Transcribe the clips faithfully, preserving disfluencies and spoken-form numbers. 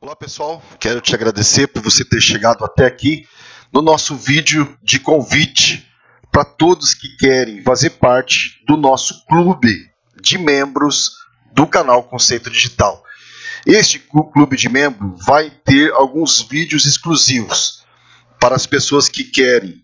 Olá pessoal, quero te agradecer por você ter chegado até aqui no nosso vídeo de convite para todos que querem fazer parte do nosso clube de membros do canal Conceito Digital. Este clube de membros vai ter alguns vídeos exclusivos para as pessoas que querem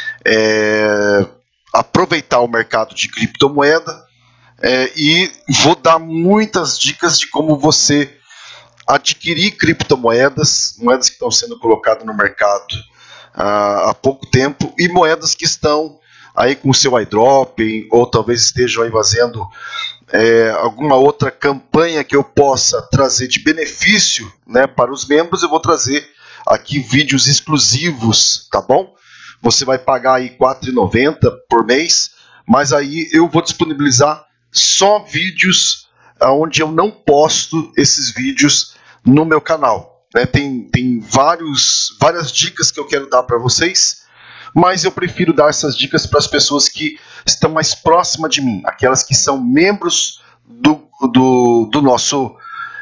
é, aproveitar o mercado de criptomoeda é, e vou dar muitas dicas de como você adquirir criptomoedas, moedas que estão sendo colocadas no mercado ah, há pouco tempo e moedas que estão aí com o seu iDrop ou talvez estejam aí fazendo é, alguma outra campanha que eu possa trazer de benefício, né, para os membros. Eu vou trazer aqui vídeos exclusivos, tá bom? Você vai pagar aí quatro reais e noventa centavos por mês, mas aí eu vou disponibilizar só vídeos onde eu não posto esses vídeos no meu canal, né? Tem, tem vários, várias dicas que eu quero dar para vocês, mas eu prefiro dar essas dicas para as pessoas que estão mais próximas de mim, aquelas que são membros do, do, do, nosso,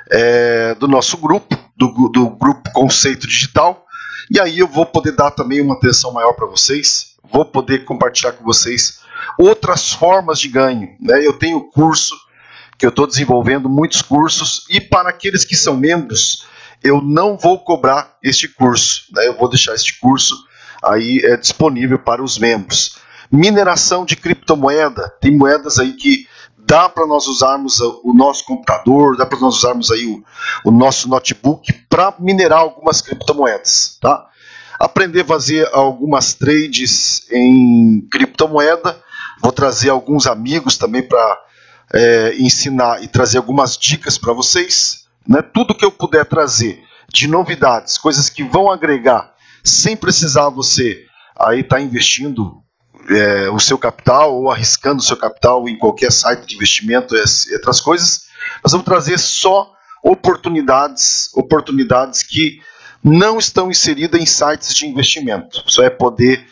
é, do nosso grupo, do, do grupo Conceito Digital, e aí eu vou poder dar também uma atenção maior para vocês, vou poder compartilhar com vocês outras formas de ganho, né? Eu tenho curso que eu estou desenvolvendo, muitos cursos, e para aqueles que são membros, eu não vou cobrar este curso, né? Eu vou deixar este curso aí é, disponível para os membros. Mineração de criptomoeda, tem moedas aí que dá para nós usarmos o nosso computador, dá para nós usarmos aí o, o nosso notebook para minerar algumas criptomoedas, tá? Aprender a fazer algumas trades em criptomoeda, vou trazer alguns amigos também para É, ensinar e trazer algumas dicas para vocês, né? Tudo que eu puder trazer de novidades, coisas que vão agregar, sem precisar você aí estar tá investindo é, o seu capital ou arriscando o seu capital em qualquer site de investimento e outras coisas. Nós vamos trazer só oportunidades, oportunidades que não estão inseridas em sites de investimento. Você vai poder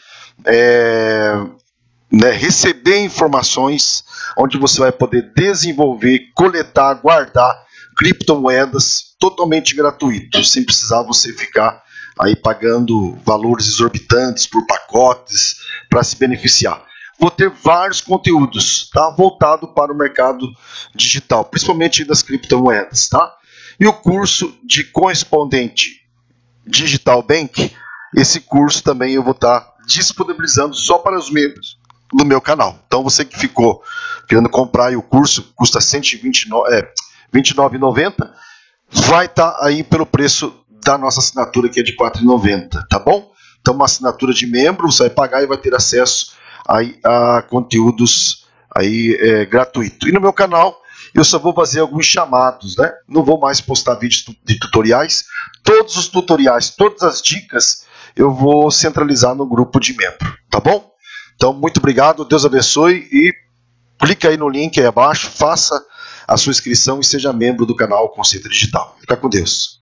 é, Né, receber informações onde você vai poder desenvolver, coletar, guardar criptomoedas totalmente gratuito, sem precisar você ficar aí pagando valores exorbitantes por pacotes para se beneficiar. Vou ter vários conteúdos, tá, voltado para o mercado digital, principalmente das criptomoedas, tá? E o curso de correspondente Digital Bank, esse curso também eu vou estar disponibilizando só para os membros do meu canal. Então você que ficou querendo comprar o curso, custa cento e vinte e nove reais e noventa centavos, vai estar tá aí pelo preço da nossa assinatura, que é de quatro reais e noventa centavos, tá bom? Então uma assinatura de membro, você vai pagar e vai ter acesso aí a conteúdos aí é, gratuito. E no meu canal eu só vou fazer alguns chamados, né? Não vou mais postar vídeos de tutoriais. Todos os tutoriais, todas as dicas eu vou centralizar no grupo de membro, tá bom? Então, muito obrigado, Deus abençoe e clica aí no link aí abaixo, faça a sua inscrição e seja membro do canal Conceito Digital. Fica com Deus.